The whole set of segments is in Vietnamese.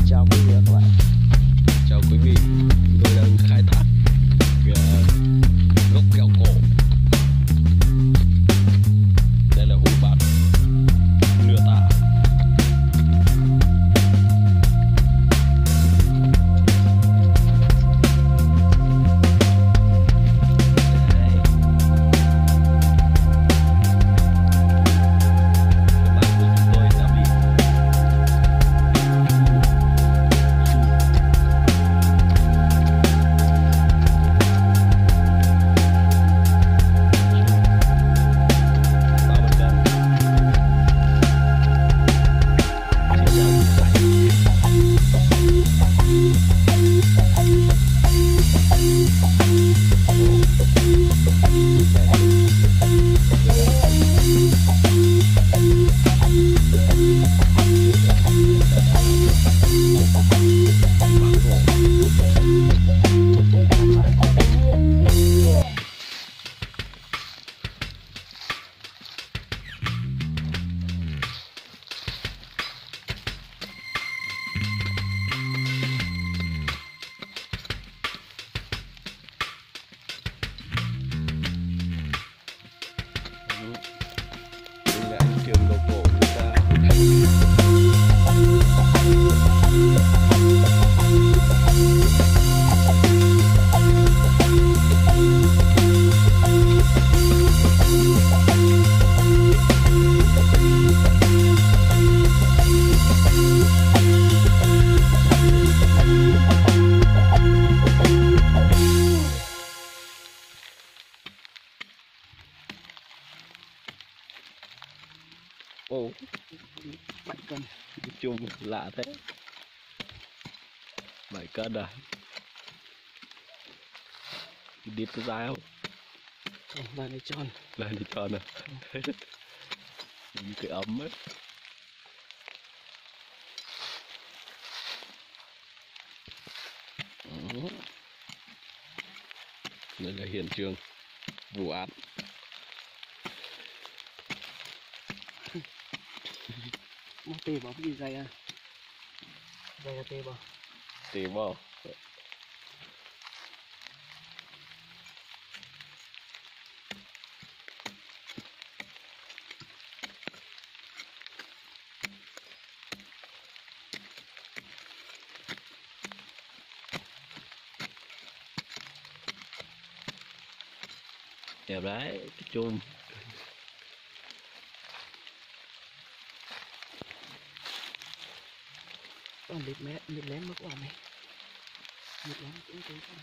Chào quý vị và các bạn. Chào quý vị, tôi đang khai thác gốc kẹo cổ. Đây là hũ bát nửa tạ. Đây là anh trường đầu cổ người ta. Ồ, 7 cân. chung lạ thế. 7 cân à? Đi có dài không? Và này tròn. Lên đi tròn à? Cái ấm ấy. Đây là hiện trường vụ án. Nó tê vào cái gì dày à? Dày là tê vào. Tê vào. Đẹp đấy, cái chum. Còn lít lém mất quả này. Lít lém cũng tê con.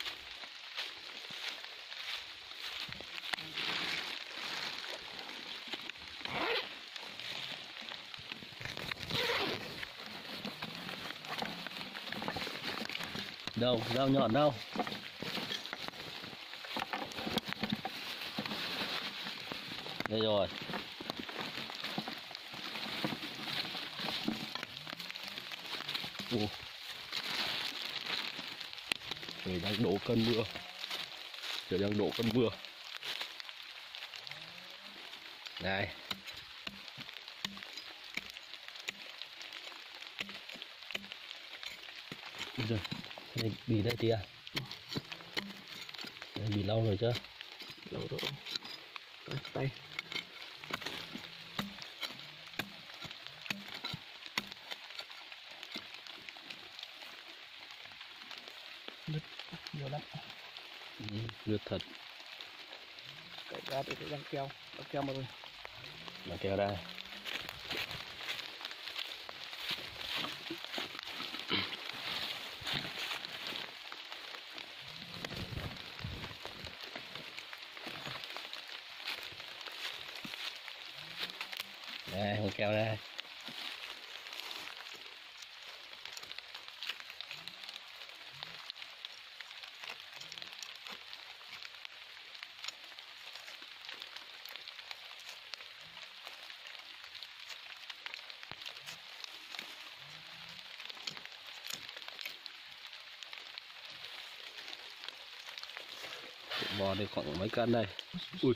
Đâu, dao nhọn đâu. Đây rồi. Trời đang đổ cơn mưa. Trời đang đổ cơn mưa. Này. Rồi, đây bì đây tía. Đây bì lâu rồi chưa? Lâu rồi. Rồi, tay. Lượt nhiều lắm. Lượt thật. Cậy ra để răng keo mà rồi. Là keo đây. Đây, con keo đây. Bò đây khoảng mấy cân đây. Ui.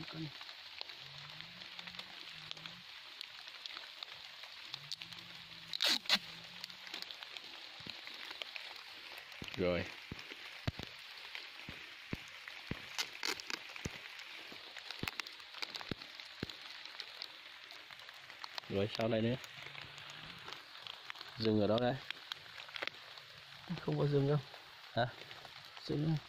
cân. Rồi. Rồi sau này nữa. Dừng ở đó đấy. Không có dừng đâu. Hả? Dừng.